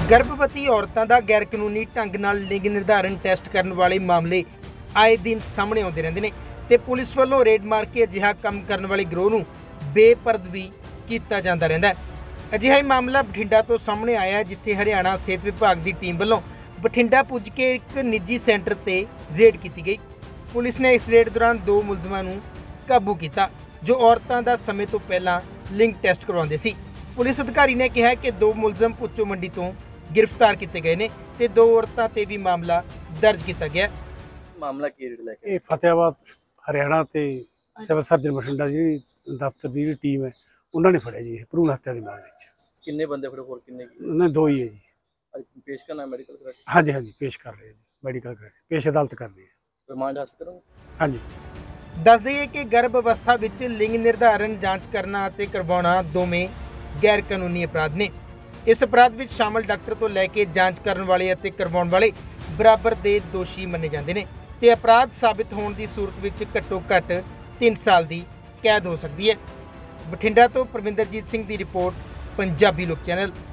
गर्भवती औरतों का गैर कानूनी ढंग नाल लिंग निर्धारण टैसट करने वाले मामले आए दिन सामने आते रहते हैं ते पुलिस वालों रेड मार के अजिहा काम करने वाले गिरोह नूं बेपरद भी किया जाता रहता है। अजिहा ही मामला बठिंडा तो सामने आया जिथे हरियाणा सेहत विभाग की टीम वालों बठिंडा पुज के एक निजी सेंटर ते रेड की गई। पुलिस ने इस रेड दौरान 2 मुलजमां नूं काबू किया जो औरतों का समय तो पहला लिंग टैसट करवाते सी। पुलिस अधिकारी ने कहा कि 2 मुलजम पुच्चो मंडी तो गिरफ्तार किए गए हैं ते 2 औरतों ते भी मामला दर्ज किया गया। मामला की लेके ये फतेहाबाद हरियाणा ते सिविल सर्जन बठिंडा जी दफ्तर की जी टीम है उन्होंने फड़िया जी भ्रूण हत्या के मामले किन्ने बंदे फड़े होर किन्ने उन्होंने 2 ही है जी। आज पेश करना मेडिकल करा हाँ जी पेश कर रहे हैं जी, मेडिकल कर रहे पेश अदालत कर रही है। रिमांड हासिल करोगे? हाँ जी। दस दईए कि गर्भ अवस्था विच लिंग निर्धारण जांच करना ते करवाउणा दोवें गैर कानूनी अपराध ने। इस अपराध विच शामिल डॉक्टर तो लैके जांच करने वाले अते करवाउण वाले बराबर दे दोषी मन्ने जांदे ने ते अपराध साबित होने की सूरत विच घट्टो घट्ट 3 साल की कैद हो सकती है। बठिंडा तो परविंदरजीत सिंह की रिपोर्ट, पंजाबी लोक चैनल।